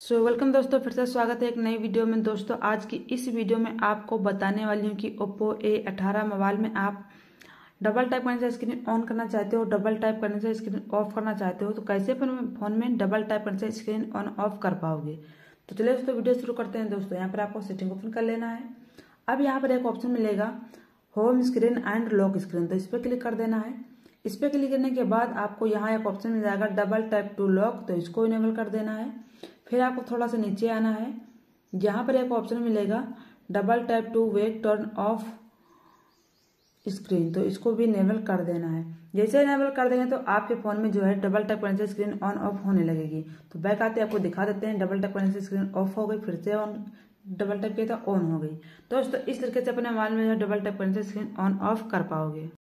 Welcome दोस्तों, फिर से स्वागत है एक नई वीडियो में। दोस्तों आज की इस वीडियो में आपको बताने वाली हूँ कि Oppo A18 मोबाइल में आप डबल टाइप करने से स्क्रीन ऑन करना चाहते हो, डबल टाइप करने से स्क्रीन ऑफ करना चाहते हो तो कैसे फोन में डबल टाइप करने से स्क्रीन ऑन ऑफ कर पाओगे। तो चलिए दोस्तों वीडियो शुरू करते हैं। दोस्तों यहाँ पर आपको सेटिंग ओपन कर लेना है। अब यहाँ पर एक ऑप्शन मिलेगा home screen and lock screen, तो इस पर क्लिक कर देना है। इस पर क्लिक करने के बाद आपको यहाँ एक ऑप्शन मिल जाएगा डबल टैप टू लॉक, तो इसको इनेबल कर देना है। फिर आपको थोड़ा सा नीचे आना है, यहाँ पर एक ऑप्शन मिलेगा double tap to wake turn off screen, तो इसको भी इनेबल कर देना है। जैसे इनेबल कर देंगे तो आपके फोन में जो है डबल टैप करने से स्क्रीन ऑन ऑफ होने लगेगी। तो बैक आते आपको दिखा देते हैं, डबल टैप करने से स्क्रीन ऑफ हो गई, फिर से ऑन डबल टैप किया था ऑन हो गई। दोस्तों इस तरीके से अपने मोबाइल में जो डबल टैप करने से स्क्रीन ऑन ऑफ कर पाओगे।